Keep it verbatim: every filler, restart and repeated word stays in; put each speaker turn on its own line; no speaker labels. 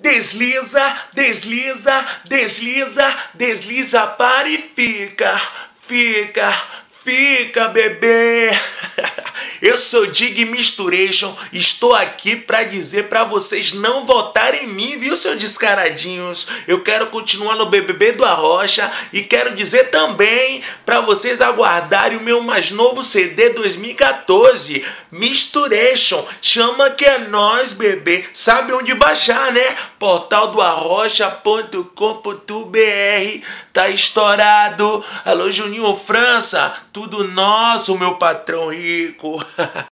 Desliza, desliza, desliza, desliza, para e fica, fica, fica, bebê. Eu sou Dig Misturation, estou aqui para dizer para vocês não votarem em mim, viu, seus descaradinhos? Eu quero continuar no B B B do Arrocha e quero dizer também para vocês aguardarem o meu mais novo C D dois mil e quatorze, Misturation. Chama que é nós, bebê. Sabe onde baixar, né? portal do arrocha ponto com ponto br. Tá estourado. Alô, Juninho França, tudo nosso, meu patrão rico.